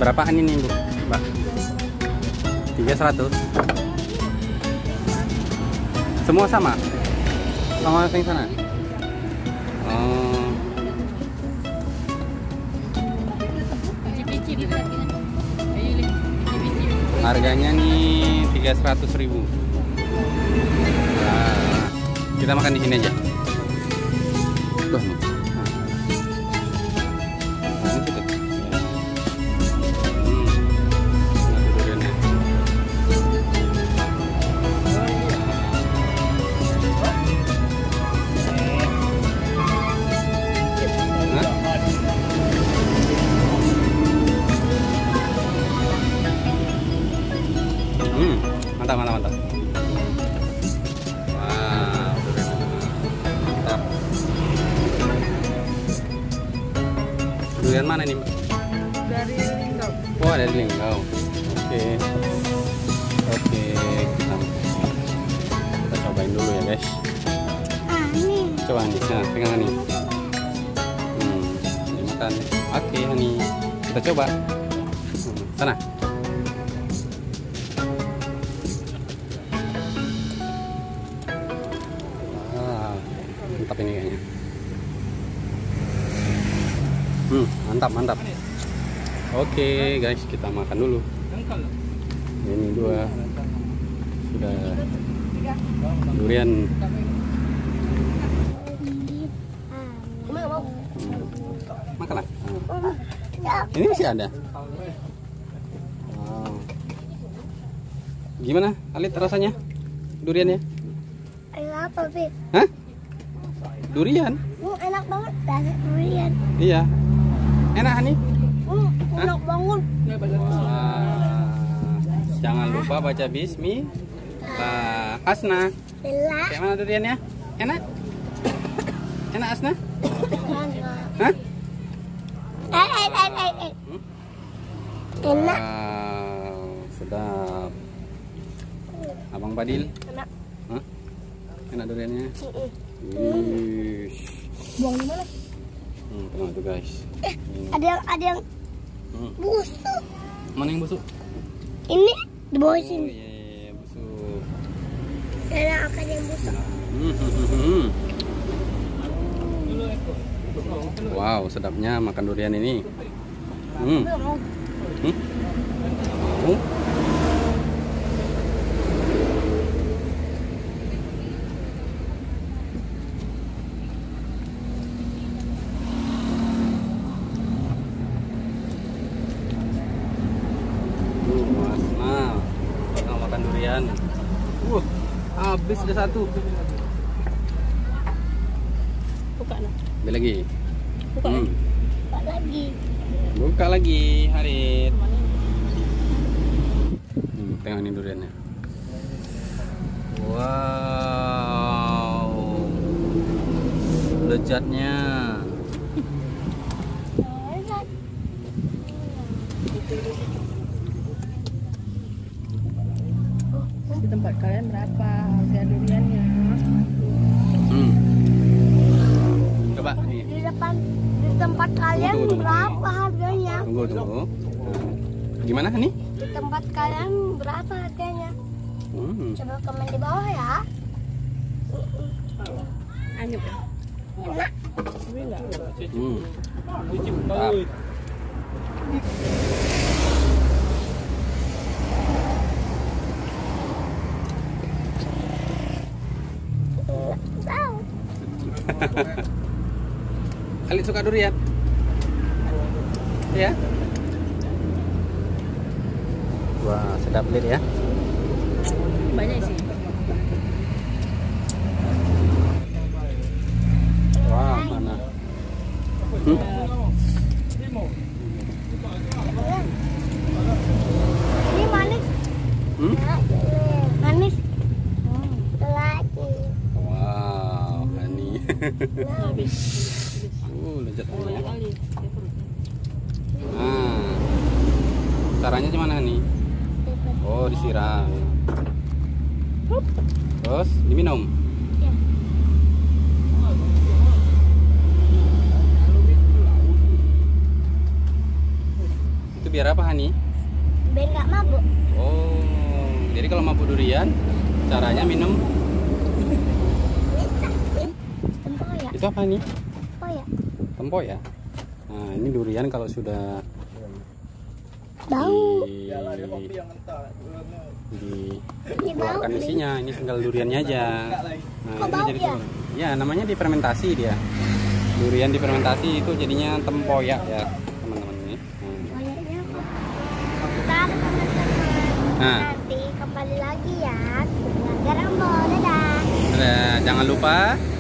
Berapaan ini, Bu? Mbak? 300. Semua sama? Sama yang sana? Oh. Harganya nih 300.000. Nah, kita makan di sini aja. Tuh nih. Nah, ini situ. Nah, duriannya. Mantap, mantap, mantap. Wow, mantap. Durian mana nih, Mbak? Dari Linggau. Oh, dari Linggau. Oke. Oke, kita cobain dulu ya, guys. Ini. Coba nih, nah, pegang nih. Ini makan. Oke, Hani. Kita coba. Sana. Mantap ini kayaknya. Mantap, mantap. Oke, guys, kita makan dulu. Ini dua sudah durian. Makanlah. Ini masih ada. Wow. Gimana, Alit, rasanya duriannya? Enak apa, Bi? Hah? Durian? Enak banget, rasa durian. Iya. Enak nih. Enak banget. Jangan lupa baca bismi. Asna. Kayak mana duriannya? Enak? Enak, Asna? Hah? Enak. Wow, sedap. Abang Badil? Enak. Hah? Enak duriannya? Wish. Buang di mana? Tengok tuh, guys. Ada yang busuk. Mana yang busuk? Ini di bawah Oh, sini. iya, busuk. Ada akan yang busuk. Wow, sedapnya makan durian ini. Mau? Makan durian. Habis sudah satu. Buka lah. Ambil lagi. Buka lagi. Buka lagi. Buka lagi, Harit. Tengok ini duriannya. Wow, lezatnya. Di tempat kalian berapa harga duriannya? Coba nih. Di tempat kalian Tunggu. berapa harganya? Tunggu. Gimana nih? Di tempat kalian berapa harganya? Coba komen di bawah ya. Anjir. Enak. Mantap. Alit suka durian? Ya? Wah, sedap Alit ya. Banyak sih. Wah, mana? Ini manis. Manis. Lagi. Wow, Hani. Lezat banget. Nah, caranya gimana nih? Oh, disiram. Terus diminum. Ya. Itu Itu biar apa, Hani? Biar nggak mabuk. Oh, jadi kalau mabuk durian, caranya minum. Tempoyak. Itu apa nih? Tempoyak. Tempoyak. Nah, ini durian kalau sudah Bau. dikeluarkan isinya, ini tinggal duriannya aja. Nah, Kok ini bau jadi ya? ya, namanya difermentasi dia. Durian difermentasi itu jadinya tempoyak ya, teman-teman ini. Kayaknya ntar teman-teman. Nah. Nanti kembali lagi ya. Belajar Ambo. Dadah. Nah, jangan lupa